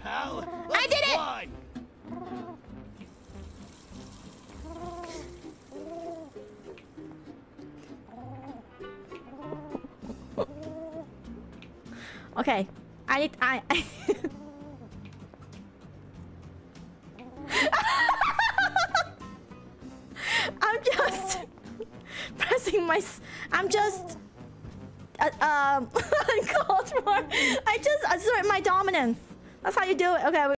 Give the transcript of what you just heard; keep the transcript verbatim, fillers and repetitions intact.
pal. I did it! Fly. Okay, I need I. I I'm just pressing my. S I'm just. Uh, um, uncalled for. I just assert my dominance. That's how you do it. Okay.